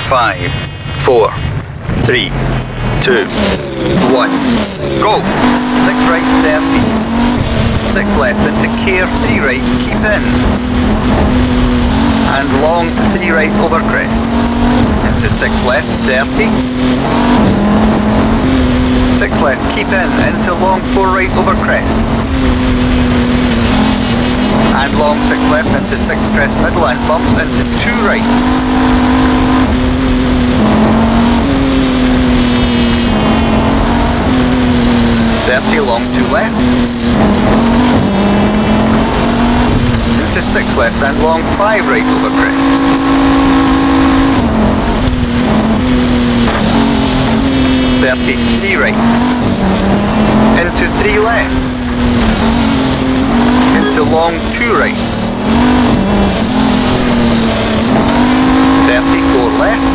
5, 4, 3, 2, 1, go! 6 right, 30, 6 left into care, 3 right, keep in, and long 3 right over crest, into 6 left, 30, 6 left, keep in, into long 4 right over crest, and long 6 left into 6 crest middle and bumps into 2 right. Long 2 left, into 6 left and long 5 right over crest, 33 right, into 3 left, into long 2 right, 34 left,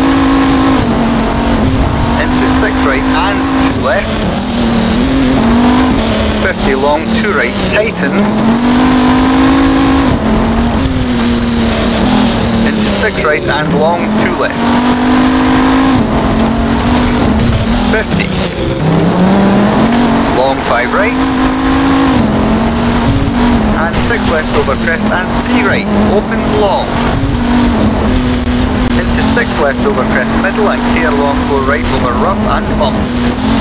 into 6 right and 2 left, 50 long 2 right, tightens, into 6 right and long 2 left, 50, long 5 right, and 6 left over crest and 3 right, opens long, into 6 left over crest middle and care long 4 right over rough and bumps.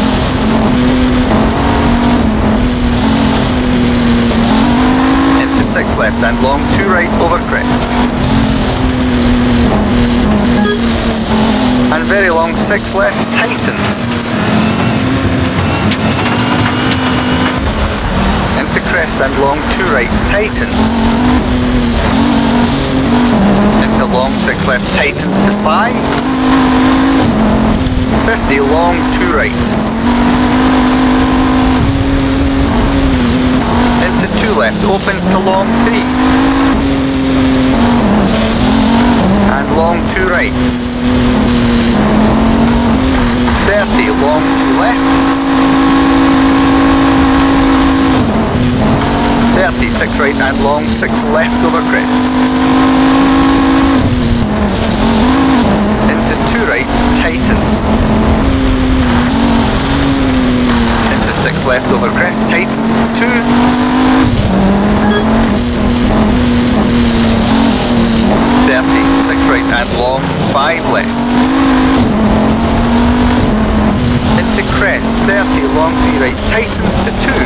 Into 6 left and long 2 right over crest. And very long 6 left, tightens. Into crest and long 2 right, tightens. Into long 6 left, tightens to 5. 50 long 2 right. Into 2 left, opens to long 3. And long 2 right. 30 long 2 left. 30 6 right and long 6 left over crest. Into 2 right, tightens. Into 6 left over crest, tightens to 2. 30, 6 right and long, 5 left. Into crest, 30, long 3 right, tightens to 2.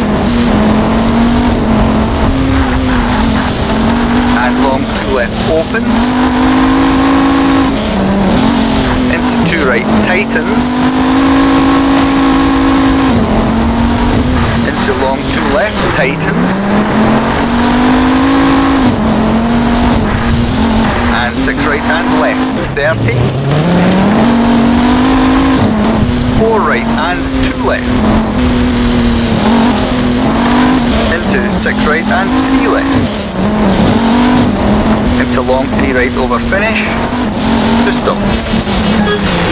And long 2 left, opens. Into 2 right, tightens. Into long 2 left, tightens. And 6 right and left, 30. 4 right and 2 left. Into 6 right and 3 left. Into long 3 right over finish, to stop.